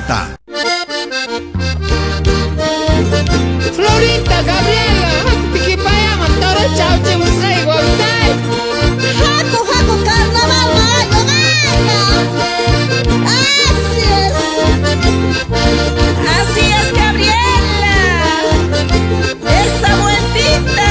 canta. Florita, Gabriela, tikipaya mantoro chauche musai guautai. Haku carnaval Así es, Gabriela. Esa vueltita.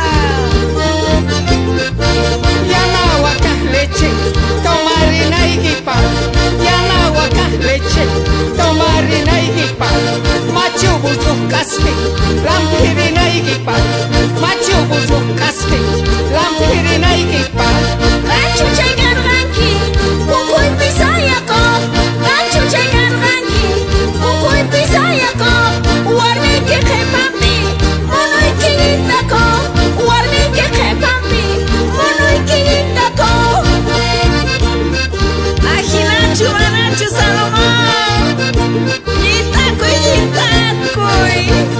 Yanahuaca leche, tomarina y guipa. Yanahuaca leche, tomarina y guipa. Macho buscaste, lampirina y guipa. Macho buscaste, lampirina y guipa. Rancho chegar ranki, bukuy pisaya ko. Rancho chegar ranki, bukuy pisaya ko. Warmi ke khepambi, monoy kinita ko. Warmi ke khepambi, monoy kinita ko. Ajinachu anachu Salomón, yitakuy yitakuy.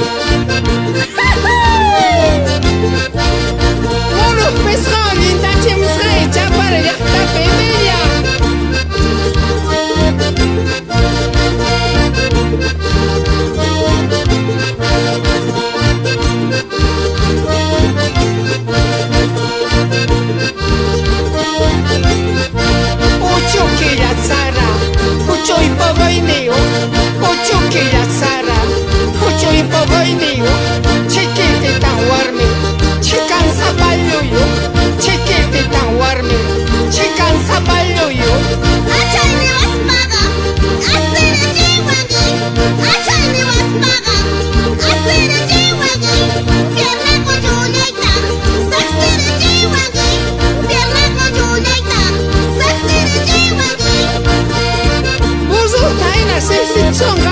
Monos pescón, intache musai, chapar yachta pebeya. Ocho que ya Sara, ocho y poco y neo. Ocho que ya Sara, ocho y poco y neo. Chequete tan warme, checan zapallo yo. Chequete tan warme, checan zapallo yo. Achay ni waspaga, asira jiwagi. Achay ni waspaga, asira jiwagi. Pierna ko junaita, saksira jiwagi. Pierna ko junaita, saksira jiwagi. Buzo taina se chonga